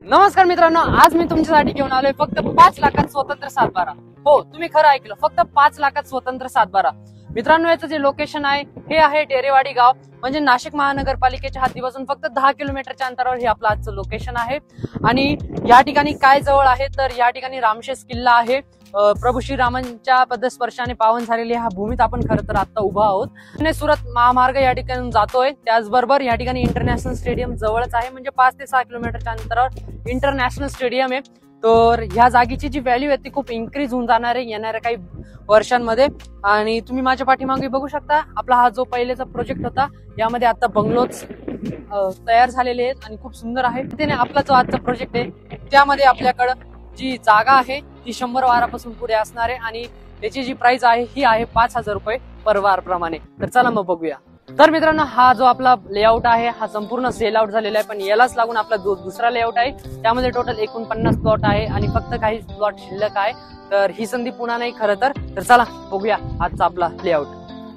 नमस्कार मित्रांनो, आज मी तुमच्यासाठी घेऊन आलोय फक्त 5 लाखात स्वतंत्र सातबारा। हो, तुम्ही खरं ऐकलं, फक्त 5 लाखात स्वतंत्र सातबारा। मित्रांनो, याचं जे लोकेशन आहे हे आहे डेरेवाडी गाव, म्हणजे नाशिक महानगरपालिकेच्या हद्दीपासून फक्त 10 किलोमीटरच्या अंतरावर हे आपलं आजचं लोकेशन आहे। आणि या ठिकाणी काय जवळ आहे तर या ठिकाणी रामशेष किल्ला आहे। प्रभू श्रीरामांच्या पदस्पर्शाने पावन झालेली ह्या भूमीत आपण खरं तर आता उभा आहोत। पुणे सुरत महामार्ग या ठिकाणी जातोय, त्याचबरोबर या ठिकाणी इंटरनॅशनल स्टेडियम जवळच आहे, म्हणजे 5 ते 6 किलोमीटरच्या अंतरावर इंटरनॅशनल स्टेडियम आहे। तर ह्या जागेची जी व्हॅल्यू आहे ती खूप इन्क्रीज होऊन जाणार आहे येणाऱ्या काही वर्षांमध्ये। आणि तुम्ही माझ्या पाठीमागे बघू शकता, आपला हा जो पहिलेचा प्रोजेक्ट होता यामध्ये आता बंगलोज तयार झालेले आहेत आणि खूप सुंदर आहे। त्याने आपला जो आजचा प्रोजेक्ट आहे त्यामध्ये आपल्याकडं जी जागा आहे ती 100 वारापासून पुढे असणार आहे आणि त्याची जी प्राइस आहे ही आहे 5,000 रुपये पर वार प्रमाणे। तर चला मग बघूया। तर मित्रांनो, हा जो आपला लेआउट आहे हा संपूर्ण सेल आउट झालेला आहे, पण यालाच लागून आपला दुसरा लेआउट आहे, त्यामध्ये टोटल 49 प्लॉट आहे आणि फक्त काही प्लॉट शिल्लक आहे। तर ही संधी पुन्हा नाही खरं तर चला बघूया आजचा आपला लेआउट।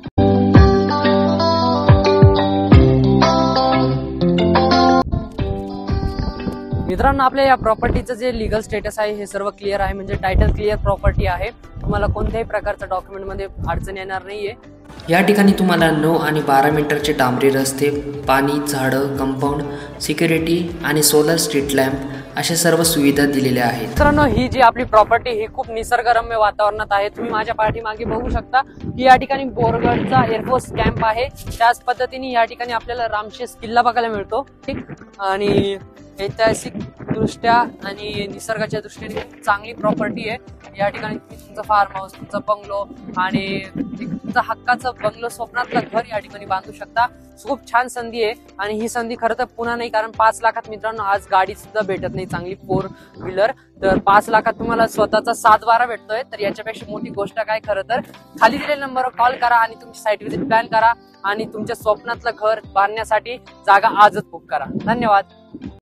मित्रांनो, आपल्या या प्रॉपर्टीचं जे लीगल स्टेटस आहे हे सर्व क्लिअर आहे, म्हणजे टायटल क्लिअर प्रॉपर्टी आहे। तुम्हाला कोणत्याही प्रकारच्या डॉक्युमेंट मध्ये अडचण येणार नाहीये। या ठिकाणी तुम्हाला 9 आणि 12 मीटरचे डांबरी रस्ते, पाणी, झाडं, कंपाऊंड, सिक्युरिटी आणि सोलर स्ट्रीट लॅम्प अशा सर्व सुविधा दिलेल्या आहेत। मित्रांनो, ही जी आपली प्रॉपर्टी ही खूप निसर्गरम्य वातावरणात आहे। तुम्ही माझ्या पाठीमागे बघू शकता की या ठिकाणी बोरगडचा एअरफोर्स कॅम्प आहे, त्याच पद्धतीने या ठिकाणी आपल्याला रामशेष किल्ला बघायला मिळतो। ठीक, आणि ऐतिहासिक दृष्ट्या आणि निसर्गाच्या दृष्टीने खूप चांगली प्रॉपर्टी आहे। या ठिकाणी तुम्ही तुमचं फार्म हाऊस, तुमचा बंगलो आणि तुमचा हक्काचं बंगलो, स्वप्नातलं घर या ठिकाणी बांधू शकता। खूप छान संधी आहे आणि ही संधी खरं तर पुन्हा नाही, कारण 5 लाखात मित्रांनो आज गाडी सुद्धा भेटत नाही चांगली 4 व्हीलर। तर 5 लाखात तुम्हाला स्वतःचा सातबारा भेटतोय, तर याच्यापेक्षा मोठी गोष्ट काय। खरं तर खाली दिलेल्या नंबरवर कॉल करा आणि तुमची साईट व्हिजिट प्लॅन करा आणि तुमच्या स्वप्नातलं घर बांधण्यासाठी जागा आजच बुक करा। धन्यवाद।